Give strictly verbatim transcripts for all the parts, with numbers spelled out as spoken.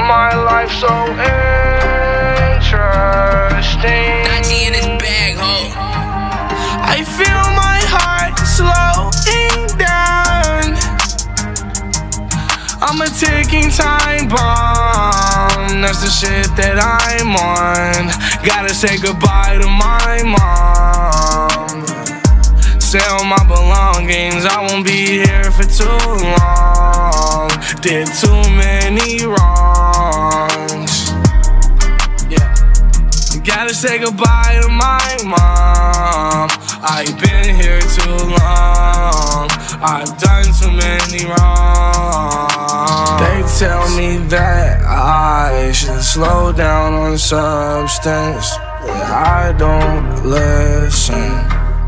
my life so interesting. Nachi in his bag, ho. I feel my heart slowing down. I'm a ticking time bomb. That's the shit that I'm on. Gotta say goodbye to my mom. Sell my belongings, I won't be here for too long. Did too many wrongs. Yeah. Gotta say goodbye to my mom. I've been here too long. I've done too many wrongs. They tell me that I should slow down on substance, but I don't listen.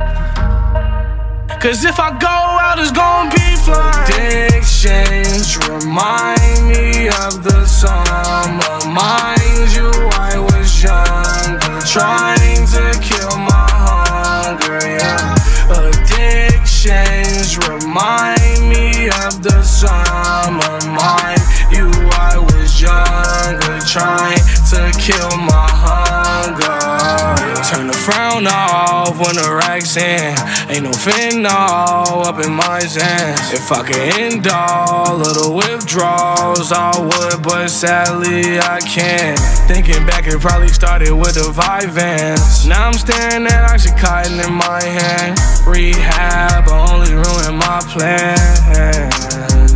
Cause if I go out, it's gon' be fly. Addictions remind me of the summer. Mind you, I was younger, trying to kill my hunger, yeah. Addictions remind me of the summer. Mind you, I was younger, trying to kill my hunger. Turn the frown off when the rack's in. Ain't no fentanyl up in my zans. If I could end all of the withdrawals, I would, but sadly I can't. Thinking back, it probably started with the Vyvanse. Now I'm staring at Oxycontin in my hand. Rehab only ruined my plans.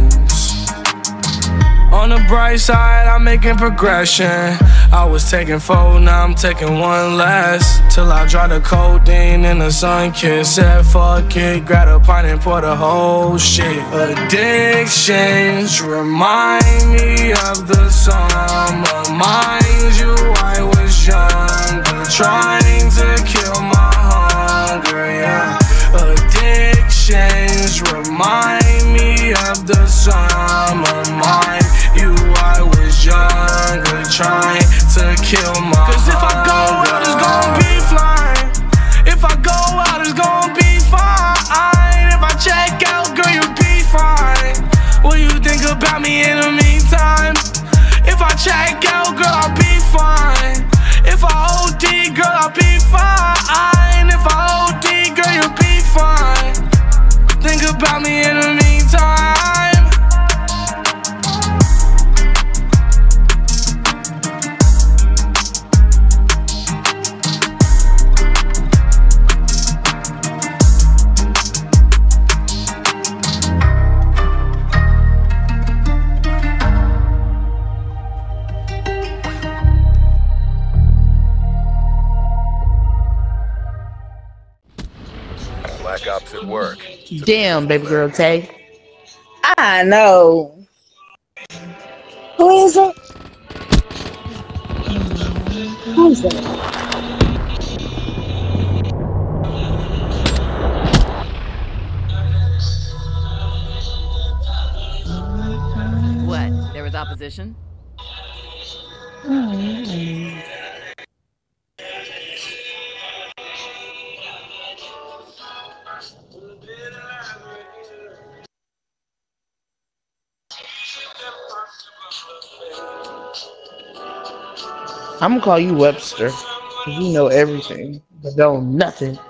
On the bright side, I'm making progression. I was taking four, now I'm taking one less. Till I dry the codeine in the sun kiss. Said fuck it, grab a pint and pour the whole shit. Addictions remind me of the summer. Mind you, I was younger, trying to kill my hunger, yeah. Addictions remind me of the summer. Mind you, I was younger, trying to kill my Cause if I go out, it's gon' be flying. If I go out, it's gon' be fine. If I check out, girl, you'll be fine. What do you think about me in the meantime? If I check out, girl, I'll be fine. If I O D, girl, I'll be fine. If I O D, girl, you'll be fine. Think about me in the meantime. Black Ops at work. Damn, baby girl, Tay. I know. Who is it? Who is it? What? There was opposition? Mm-hmm. I'm gonna call you Webster, cause you know everything, but don't nothing.